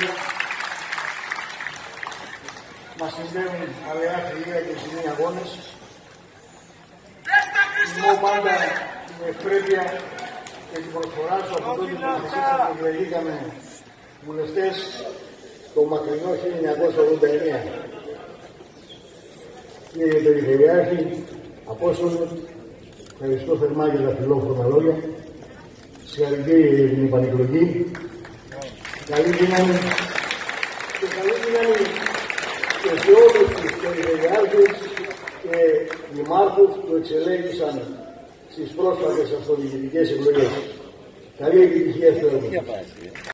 Κυριακή. Μας συνδέουν αλεά φιλία και κοινοί αγώνες. Εγώ πάντα την ευπρέπεια και την προσφορά σου από τότε που αρχίσαμε και εκλεγήκαμε βουλευτές το μακρινό 1989. Κύριε Περιφερειάρχη, Απόστολε, ευχαριστώ θερμά για τα φιλόφρονα λόγια. Συγχαρητήρια για την επανεκλογή. Καλή δύναμη και καλή δύναμη και σε όλους τους περιφερειάρχες και δημάρχους που εξελέγησαν στις πρόσφατες αυτοδιοικητικές εκλογές. Καλή επιτυχία στο έργο.